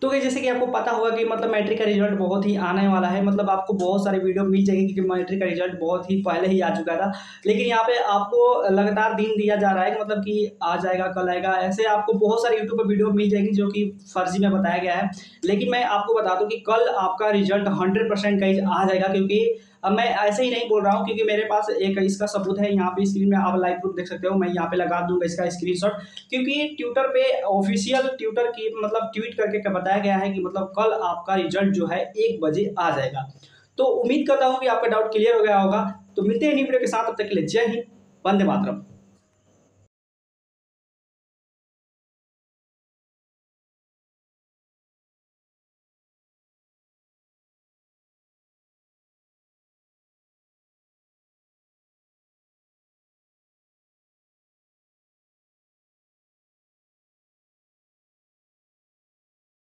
Guys जैसे कि आपको पता होगा कि मतलब मैट्रिक का रिजल्ट बहुत ही आने वाला है, मतलब आपको बहुत सारे वीडियो मिल जाएंगे क्योंकि मैट्रिक का रिजल्ट बहुत ही पहले ही आ चुका था। लेकिन यहाँ पे आपको लगातार दिन दिया जा रहा है कि मतलब कि आज आएगा कल आएगा, ऐसे आपको बहुत सारे यूट्यूब पर वीडियो मिल जाएंगी जो कि फर्जी में बताया गया है। लेकिन मैं आपको बता दूं कि कल आपका रिजल्ट 100% गाइस आ जाएगा, क्योंकि अब मैं ऐसे ही नहीं बोल रहा हूँ क्योंकि मेरे पास एक इसका सबूत है। यहाँ पे स्क्रीन में आप लाइव प्रूफ देख सकते हो, मैं यहाँ पे लगा दूंगा इसका स्क्रीनशॉट, क्योंकि ट्विटर पे ऑफिशियल ट्विटर की मतलब ट्वीट करके बताया गया है कि मतलब कल आपका रिजल्ट जो है 1 बजे आ जाएगा। तो उम्मीद करता हूँ कि आपका डाउट क्लियर हो गया होगा। तो मिलते हैं न्यू वीडियो के साथ, तब तक के लिए जय हिंद, वंदे मातरम।